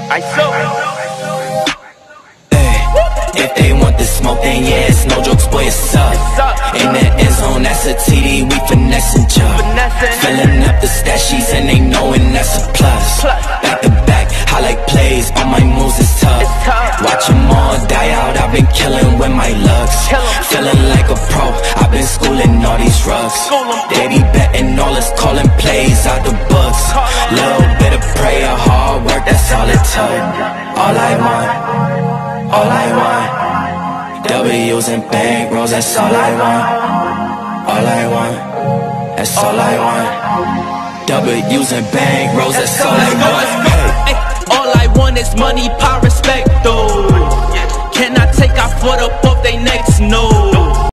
I so. If they want the smoke, then yeah, it's no jokes, boy, it's up. In the end zone, that's a TD, we finessing ya. Filling up the stat sheets and they knowing that's a plus. Back to back, I like plays, all my moves is tough. Watch them all die out, I've been killing with my looks. Feeling like a pro, I've been schooling all these rugs. They be betting all us, calling plays out the books. Little bit of prayer, hard work, that's all it took. All I want, W's and bankrolls, that's all I want. All I want, that's all I want. W's and bankrolls, that's all I want. All I want is money, power, respect, though. Can I take our foot up off they necks? No.